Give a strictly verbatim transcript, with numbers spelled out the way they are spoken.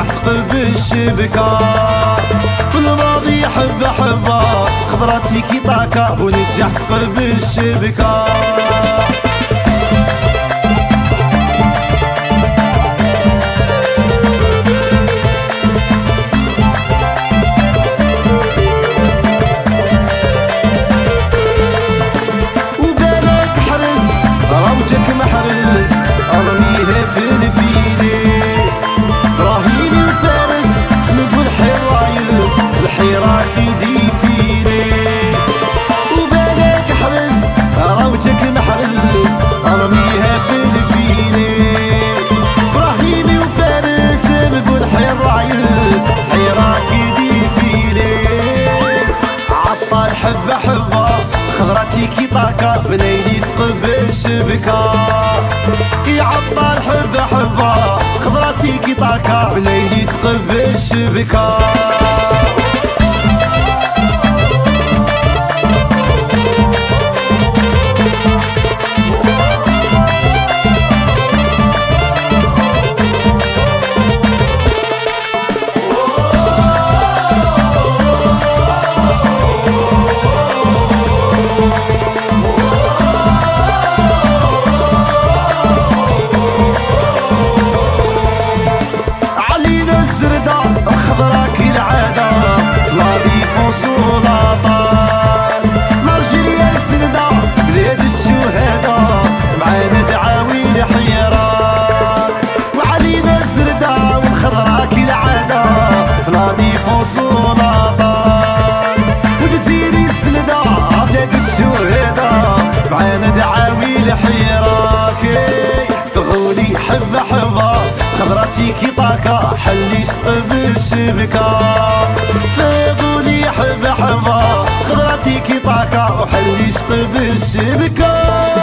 ونجح ثقب الشبكة. بالماضي حبة حبة خضراتي كي طاكا ونجح ثقب الشبكة. روجك محرز ارميها في الفيلي. ابراهيم الفارس نقول حرايس الحيرة كيدي فيني. وبالك حرز روجك محرز ارميها في الفيلي. ابراهيم وفارس نقول حرايس الحيرة كيدي فيني. عطال حبة حبة خضرتي كي طاكا بليلي ثقب الشبكة. يعطل حبة حبة خضرتي كي طاكا بليلي ثقب الشبكة. خضراك العادة فلادي فوسولاطان. نيجيريا السندة بلاد الشهداء معانا دعاوي الحيران. وعلينا الزردة والخضراك العادة فلادي فوسولاطان. وجزيري السندة بلاد الشهداء معانا دعاوي الحيران. فغولي حبة حبة خضرتي كي طاكا حلي ثقب الشبكة. فغولي حبة حبة خضرتي كي طاكا وحلي ثقب الشبكة.